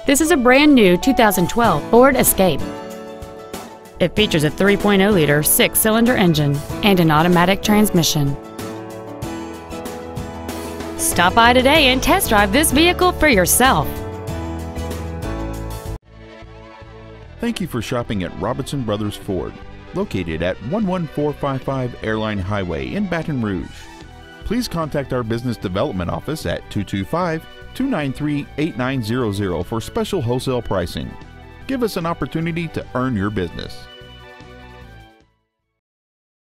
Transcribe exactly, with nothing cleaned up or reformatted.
This is a brand new two thousand twelve Ford Escape. It features a three point oh liter six-cylinder engine and an automatic transmission. Stop by today and test drive this vehicle for yourself. Thank you for shopping at Robinson Brothers Ford, located at one one four five five Airline Highway in Baton Rouge. Please contact our business development office at two two five, two nine three, eight nine zero zero for special wholesale pricing. Give us an opportunity to earn your business.